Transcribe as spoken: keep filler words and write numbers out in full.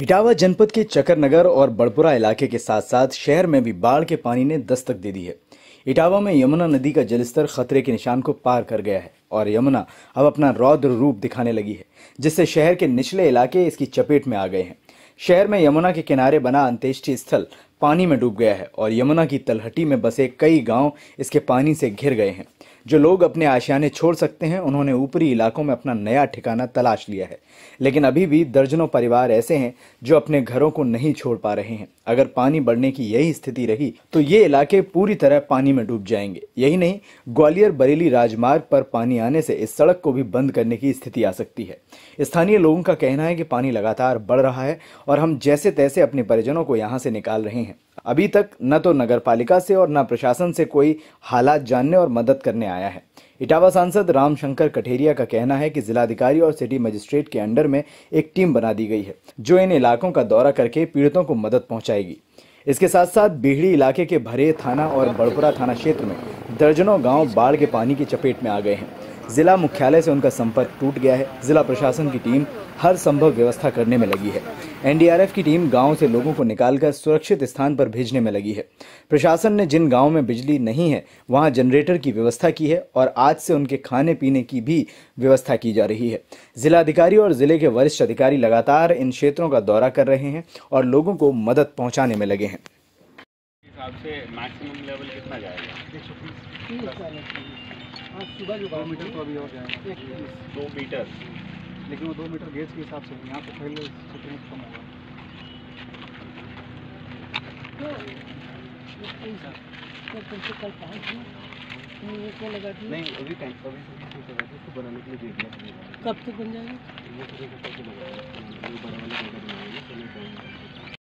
इटावा जनपद के चकरनगर और बड़पुरा इलाके के साथ साथ शहर में भी बाढ़ के पानी ने दस्तक दे दी है। इटावा में यमुना नदी का जलस्तर खतरे के निशान को पार कर गया है और यमुना अब अपना रौद्र रूप दिखाने लगी है, जिससे शहर के निचले इलाके इसकी चपेट में आ गए हैं। शहर में यमुना के किनारे बना अंत्येष्टि स्थल पानी में डूब गया है और यमुना की तलहटी में बसे कई गांव इसके पानी से घिर गए हैं। जो लोग अपने आशियाने छोड़ सकते हैं, उन्होंने ऊपरी इलाकों में अपना नया ठिकाना तलाश लिया है, लेकिन अभी भी दर्जनों परिवार ऐसे हैं जो अपने घरों को नहीं छोड़ पा रहे हैं। अगर पानी बढ़ने की यही स्थिति रही तो ये इलाके पूरी तरह पानी में डूब जाएंगे। यही नहीं, ग्वालियर बरेली राजमार्ग पर पानी आने से इस सड़क को भी बंद करने की स्थिति आ सकती है। स्थानीय लोगों का कहना है कि पानी लगातार बढ़ रहा है और हम जैसे तैसे अपने परिजनों को यहाँ से निकाल रहे हैं। अभी तक न तो नगर पालिका से और न प्रशासन से कोई हालात जानने और मदद करने आया है। इटावा सांसद रामशंकर कठेरिया का कहना है कि जिलाधिकारी और सिटी मजिस्ट्रेट के अंडर में एक टीम बना दी गई है, जो इन इलाकों का दौरा करके पीड़ितों को मदद पहुंचाएगी। इसके साथ साथ बीहड़ी इलाके के भरे थाना और बड़पुरा थाना क्षेत्र में दर्जनों गांव बाढ़ के पानी की चपेट में आ गए हैं। जिला मुख्यालय से उनका संपर्क टूट गया है। जिला प्रशासन की टीम हर संभव व्यवस्था करने में लगी है। एन डी आर एफ की टीम गांव से लोगों को निकालकर सुरक्षित स्थान पर भेजने में लगी है। प्रशासन ने जिन गांवों में बिजली नहीं है, वहां जनरेटर की व्यवस्था की है और आज से उनके खाने पीने की भी व्यवस्था की जा रही है। जिलाधिकारी और जिले के वरिष्ठ अधिकारी लगातार इन क्षेत्रों का दौरा कर रहे हैं और लोगों को मदद पहुंचाने में लगे हैं। हिसाब से मैक्सिमम लेवल कितना जाएगा? आज सुबह जो दो मीटर तो अभी हो जाएगा, दो मीटर, लेकिन वो दो मीटर गेज के हिसाब से यहाँ से पहले क्षेत्र में कम होगा। नहीं अभी टाइम अभी इसको बनाने के लिए कब तक बन जाएगा?